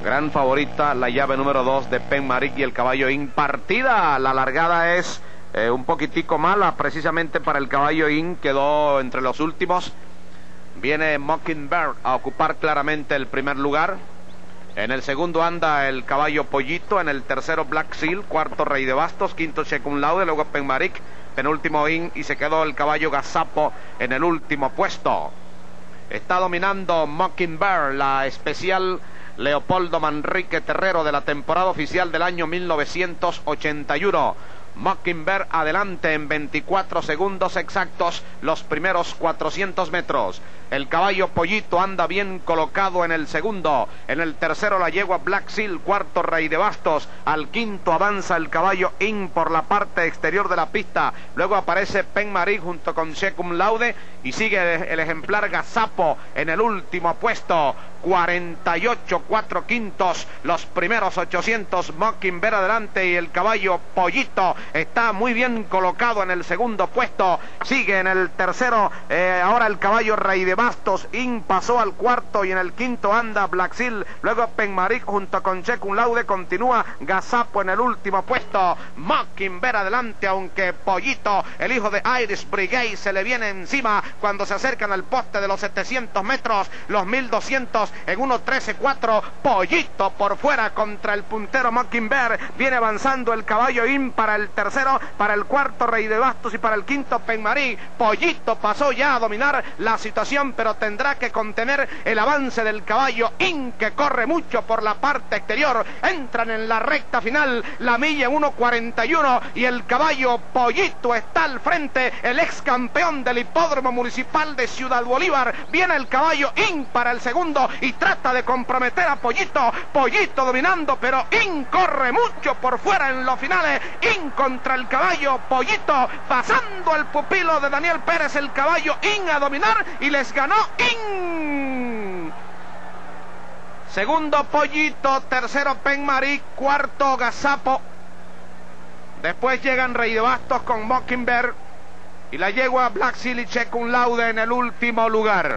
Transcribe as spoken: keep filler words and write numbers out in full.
Gran favorita la llave número dos de Penmarik y el caballo In. Partida, la largada es eh, un poquitico mala precisamente para el caballo In, quedó entre los últimos. Viene Mockingbird a ocupar claramente el primer lugar. En el segundo anda el caballo Pollito, en el tercero Black Seal, cuarto Rey de Bastos, quinto Che Kung Laude, luego Penmarik, penúltimo In, y se quedó el caballo Gazapo en el último puesto. Está dominando Mockingbird, la especial Leopoldo Manrique Terrero de la temporada oficial del año mil novecientos ochenta y uno. Mockingbird adelante en veinticuatro segundos exactos los primeros cuatrocientos metros. El caballo Pollito anda bien colocado en el segundo. En el tercero la yegua Black Seal, cuarto Rey de Bastos. Al quinto avanza el caballo In por la parte exterior de la pista. Luego aparece Penmarik junto con Che Kung Laude y sigue el ejemplar Gazapo en el último puesto. cuarenta y ocho, cuatro quintos, los primeros ochocientos, Mockingbird adelante y el caballo Pollito está muy bien colocado en el segundo puesto. Sigue en el tercero, eh, ahora el caballo Rey de Bastos. In pasó al cuarto y en el quinto anda Black Seal, luego Penmarik junto con Che Kung Laude, continúa Gazapo en el último puesto. Mockingbird adelante, aunque Pollito, el hijo de Irish Brigade, se le viene encima cuando se acercan al poste de los setecientos metros, los mil doscientos en uno trece cuatro. Pollito por fuera contra el puntero Mockingbird. Viene avanzando el caballo In para el tercero, para el cuarto Rey de Bastos y para el quinto Penmarik. Pollito pasó ya a dominar la situación, pero tendrá que contener el avance del caballo In, que corre mucho por la parte exterior. Entran en la recta final, la milla en uno cuarenta y uno y el caballo Pollito está al frente, el ex campeón del hipódromo municipal de Ciudad Bolívar. Viene el caballo In para el segundo y trata de comprometer a Pollito. Pollito dominando, pero In corre mucho por fuera en los finales. In contra el caballo Pollito, pasando el pupilo de Daniel Pérez, el caballo In a dominar y les ganó In. Segundo Pollito, tercero Penmarik, cuarto Gazapo. Después llegan Rey de Bastos con Mockingbird y la yegua Black Seal y Che Kung Laude en el último lugar.